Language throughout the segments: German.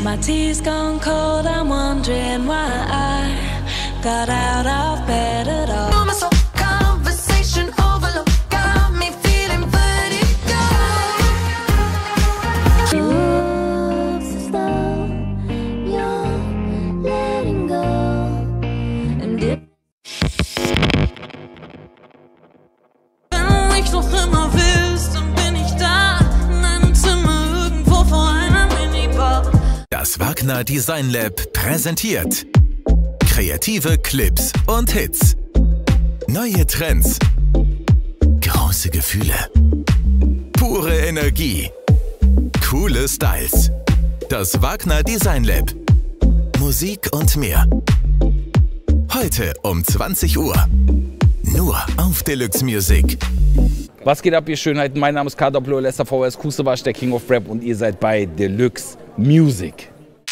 My tea's gone cold, I'm wondering why I got out of bed at all. Conversation overload got me feeling vertigo. You're letting go. And wenn du mich noch immer willst, dann bin ich da in einem Zimmer irgendwo vor einer Minibar. Das Wagner Design Lab präsentiert kreative Clips und Hits, neue Trends, große Gefühle, pure Energie, coole Styles. Das Wagner Design Lab. Musik und mehr. Heute um 20 Uhr. Nur auf Deluxe Music. Was geht ab, ihr Schönheiten? Mein Name ist KW Lester VS Kusewasch, der King of Rap, und ihr seid bei Deluxe Music.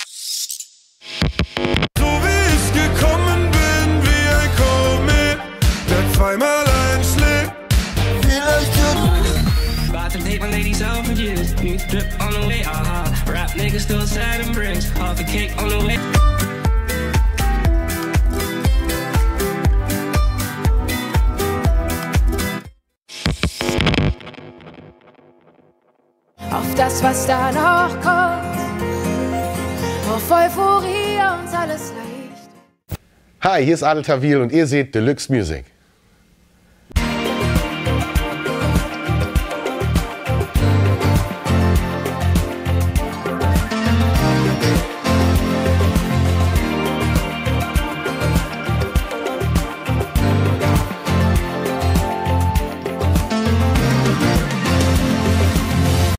So wie ich gekommen bin, wie ein Komet, der zweimal einschlägt. Vielleicht about to take my ladies out for years. New drip on the way, Rap niggas still sad and bricks. Half a cake on the way. auf das, was da noch kommt, auf Euphorie und alles leicht. Hi, hier ist Adel Tawil und ihr seht Deluxe Music.